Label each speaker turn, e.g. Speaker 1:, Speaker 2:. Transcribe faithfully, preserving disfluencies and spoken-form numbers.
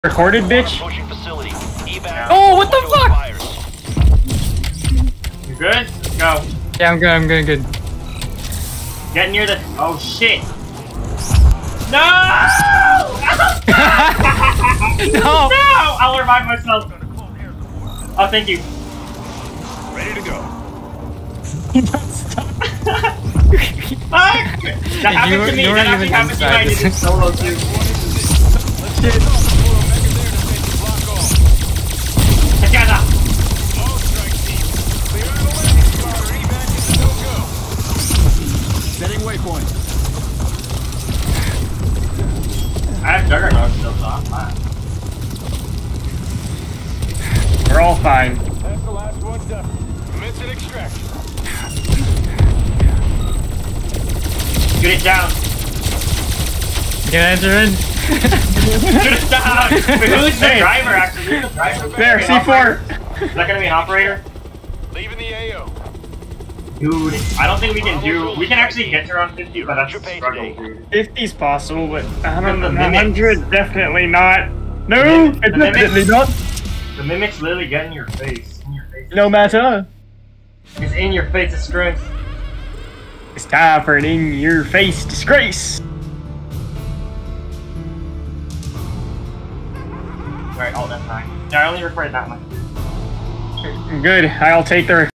Speaker 1: Recorded, bitch? Oh, what the fuck?
Speaker 2: You good? Let's go.
Speaker 1: Yeah, I'm good, I'm good, good.
Speaker 2: Get near the... Oh, shit. No!
Speaker 1: No!
Speaker 2: No! I'll revive myself. Oh, thank you.
Speaker 3: Ready to go.
Speaker 2: Fuck! That happened
Speaker 1: you,
Speaker 2: to me.
Speaker 1: you
Speaker 2: That actually happened to me. I did it solo, too.
Speaker 1: Shit.
Speaker 2: Together!
Speaker 3: All strike teams, clear out a landing spot or evac is no go. Setting waypoint.
Speaker 2: I have Juggernaut still, so I'm fine.
Speaker 1: We're all fine.
Speaker 3: That's the last one done. Commence an extraction.
Speaker 2: Shoot it down.
Speaker 1: Get answer in.
Speaker 2: Shoot it down! Wait, who's the driver, actually? Who's the driver?
Speaker 1: There, C four.
Speaker 2: Is that gonna be an operator?
Speaker 3: Leaving the A O.
Speaker 2: Dude, I don't think we can do... We can actually get to around fifty, but that's a struggle, dude.
Speaker 1: fifty's possible, but I don't
Speaker 2: The
Speaker 1: know.
Speaker 2: mimics.
Speaker 1: one hundred, definitely not. No,
Speaker 2: mimics-
Speaker 1: it's
Speaker 2: the mimics-
Speaker 1: definitely not.
Speaker 2: The mimic's literally get in your face. In your face.
Speaker 1: No matter.
Speaker 2: It's in your face, it's strength.
Speaker 1: It's time for an in-your-face disgrace.
Speaker 2: Alright, all that time. Yeah, I only recorded that much.
Speaker 1: Good, I'll take the